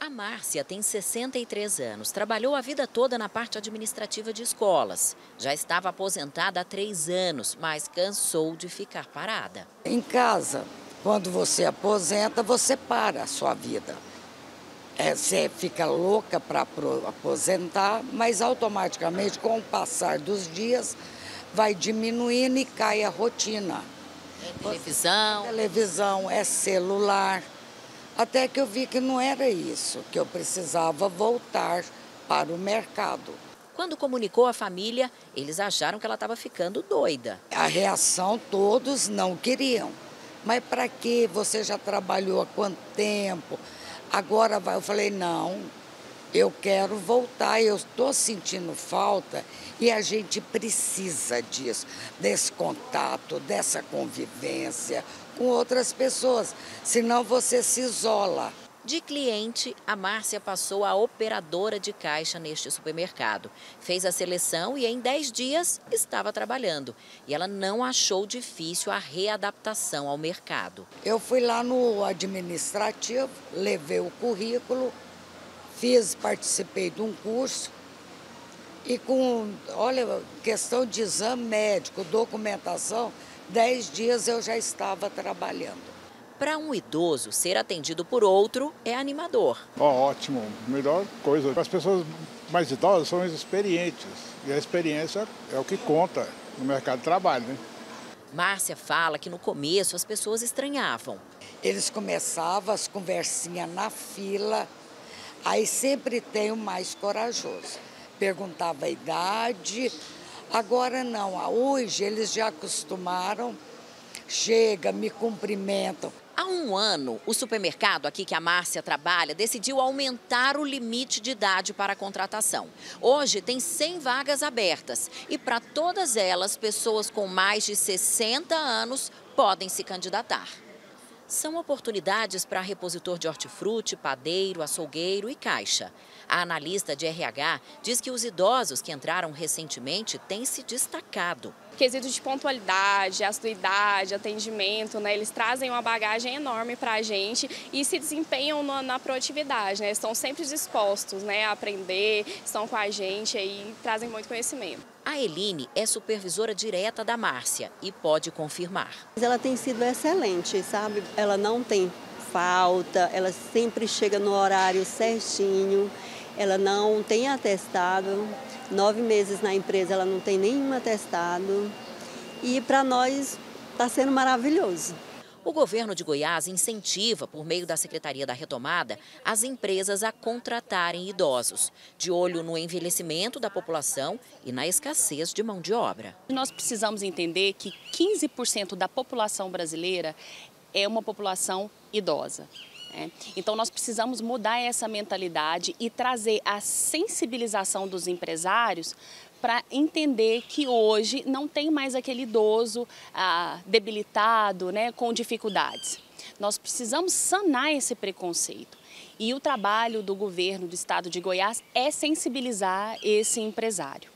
Márcia tem 63 anos, trabalhou a vida toda na parte administrativa de escolas. Já estava aposentada há 3 anos, mas cansou de ficar parada. Em casa, quando você aposenta, você para a sua vida. Você fica louca para aposentar, mas automaticamente, com o passar dos dias, vai diminuindo e cai a rotina. É televisão. Televisão, é celular. Até que eu vi que não era isso, que eu precisava voltar para o mercado. Quando comunicou à família, eles acharam que ela estava ficando doida. A reação, todos não queriam. Mas para quê? Você já trabalhou há quanto tempo? Agora vai. Eu falei, não, eu quero voltar, eu estou sentindo falta e a gente precisa disso, desse contato, dessa convivência com outras pessoas, senão você se isola. De cliente, a Márcia passou a operadora de caixa neste supermercado. Fez a seleção e em 10 dias estava trabalhando. E ela não achou difícil a readaptação ao mercado. Eu fui lá no administrativo, levei o currículo, participei de um curso e olha, questão de exame médico, documentação, 10 dias eu já estava trabalhando. Para um idoso, ser atendido por outro é animador. Ótimo, melhor coisa. As pessoas mais idosas são experientes e a experiência é o que conta no mercado de trabalho, né? Márcia fala que no começo as pessoas estranhavam. Eles começavam as conversinhas na fila, aí sempre tem o mais corajoso. Perguntava a idade, agora não, hoje eles já acostumaram, chega, me cumprimentam. Há 1 ano, o supermercado aqui que a Márcia trabalha decidiu aumentar o limite de idade para a contratação. Hoje tem 100 vagas abertas e para todas elas, pessoas com mais de 60 anos podem se candidatar. São oportunidades para repositor de hortifruti, padeiro, açougueiro e caixa. A analista de RH diz que os idosos que entraram recentemente têm se destacado. Quesito de pontualidade, assiduidade, atendimento, né? Eles trazem uma bagagem enorme para a gente e se desempenham na proatividade, né? Estão sempre dispostos, né, a aprender, estão com a gente e trazem muito conhecimento. A Eline é supervisora direta da Márcia e pode confirmar. Ela tem sido excelente, sabe? Ela não tem falta, ela sempre chega no horário certinho, ela não tem atestado. 9 meses na empresa, ela não tem nenhum atestado e para nós está sendo maravilhoso. O governo de Goiás incentiva, por meio da Secretaria da Retomada, as empresas a contratarem idosos, de olho no envelhecimento da população e na escassez de mão de obra. Nós precisamos entender que 15% da população brasileira é uma população idosa. Então, nós precisamos mudar essa mentalidade e trazer a sensibilização dos empresários para entender que hoje não tem mais aquele idoso debilitado, né, com dificuldades. Nós precisamos sanar esse preconceito. E o trabalho do governo do estado de Goiás é sensibilizar esse empresário.